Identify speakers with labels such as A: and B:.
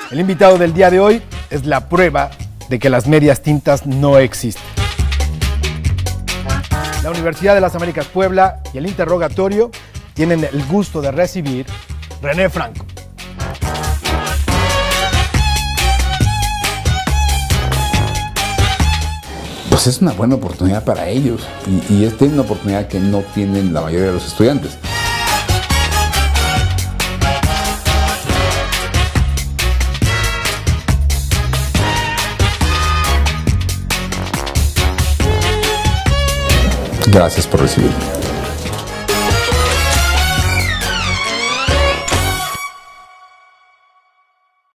A: El invitado del día de hoy es la prueba de que las medias tintas no existen. La Universidad de las Américas Puebla y el Interrogatorio tienen el gusto de recibir René Franco.
B: Pues es una buena oportunidad para ellos y es una oportunidad que no tienen la mayoría de los estudiantes. Gracias por recibirme.